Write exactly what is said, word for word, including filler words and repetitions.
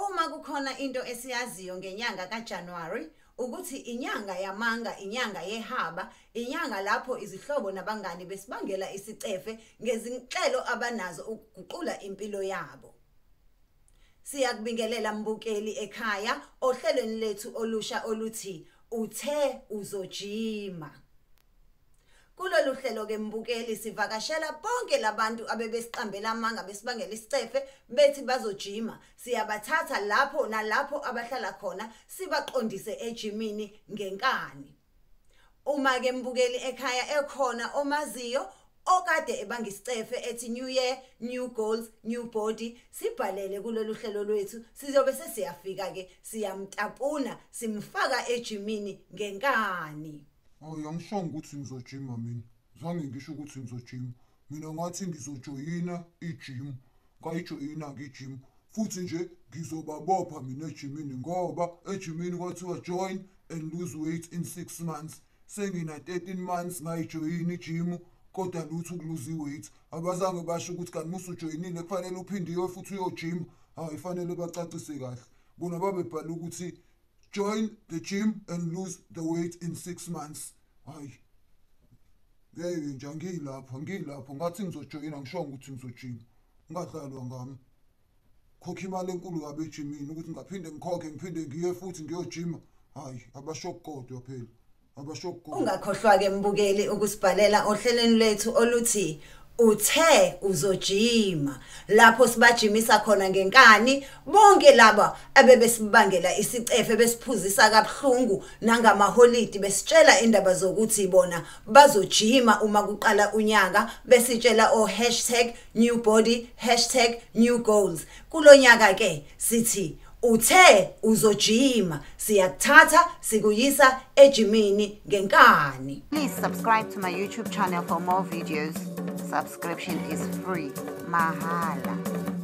Uma kukhona into esiyaziyo ngenyanga kaJanuary ukuthi inyanga yamanga, inyanga yehaba, inyanga lapho izihlobo nabangani besibangela isicefe ngezinhlelo abanazo ukuguqula impilo yabo. Siyakubingelela mbukeli ekhaya ohlelweni lethu olusha oluthi Uthe Uzojima. Kulolu hlelo ke mbukeli sivakashela bonke labantu abebesiqambela amanga besibangela isicefe bethi bazojima. Siyabathatha lapho nalapho abahlala khona sibaqondise ejimini ngenkani. Uma ke mbukeli ekhaya ekhona omaziyo okade ebanga isicefe ethi new year, new goals, new body, sibhalele kulolu hlelo lwethu sizobe sesiyafika ke siyamtapuna simfaka ejimini ngenkani. Oh yangisho ukuthi ngizojima mina. Zange ngisho ukuthi ngizojima. Mina ngathi ngizojoyina ijim. Ngayijoyina ngijim. Futhi nje ngizobabopha mina ejimini ngoba ejimini kwathiwa join and lose weight in six months. Sengina thirteen months ngayijoyina ijim kodwa lutho ukuluze weight. Abazange basho ukuthi kanti musujoyinile kufanele uphinde uyo futhi uyojima. Hayi ifanele bacacise kahle. Bona babebhala ukuthi join the gym and lose the weight in six months. Hayi. Ngeke nje ngilapha, ngilapha ngathi ngizojoyina ngisho ukuthi ngizojima. Ngadlalwa ngami. Khokha imali enkulu kabe ejimini ukuthi ngaphinde ngikhokhe ngiphinde ngiye futhi ngiyojima. Hayi, abashokodwa phela. Abashokodwa. Ungakhohlwa ke mbukeli ukusibhalela ohlelweni lethu oluthi Uthe Uzojima, lapho sibajimisa khona ngenkani bonke laba abebesibangela isicefe besiphuzisa kabuhlungu nangamaholidi besitshela indaba zokuthi bona bazojima uma kuqala unyaka besitshela o hashtag new body hashtag new goals. Kulonyaka ke sithi Uthe Uzojima, siyakuthatha sikuyisa ejimini ngenkani. Please subscribe to my YouTube channel for more videos. Subscription is free. Mahala.